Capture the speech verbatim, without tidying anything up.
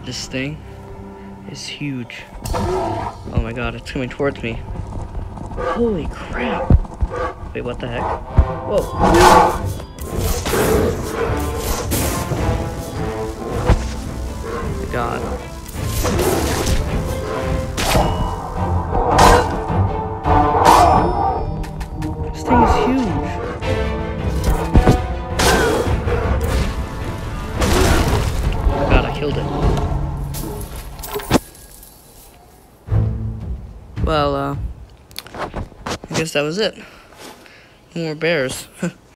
This thing is huge. Oh my god, it's coming towards me. Holy crap. Wait, what the heck? Whoa. God. This thing is huge. God, I killed it. Well, uh, I guess that was it. No more bears.